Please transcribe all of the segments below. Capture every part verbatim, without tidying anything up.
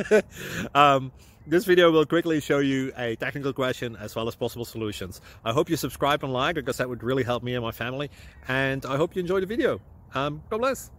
um, this video will quickly show you a technical question as well as possible solutions. I hope you subscribe and like, because that would really help me and my family. And I hope you enjoy the video. Um, God bless.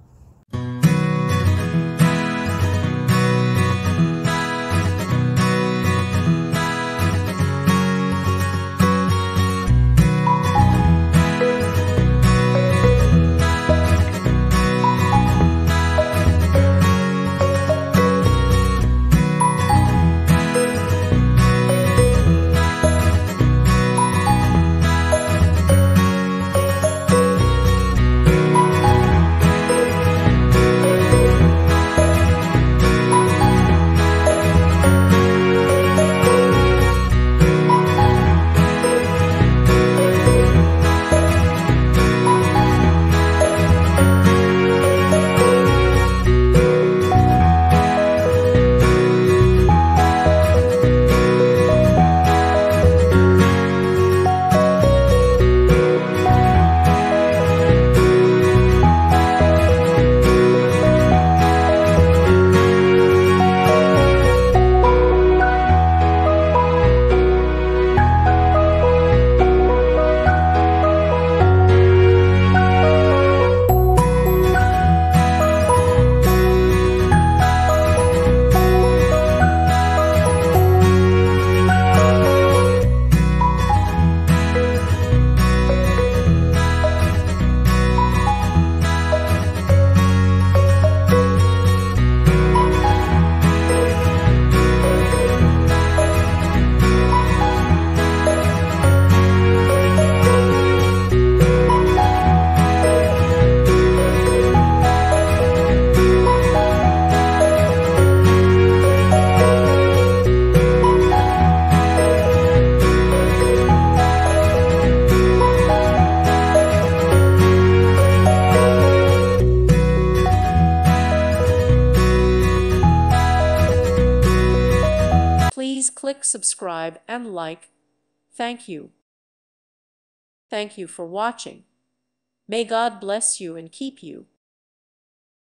Please click subscribe and like. Thank you. Thank you for watching. May God bless you and keep you.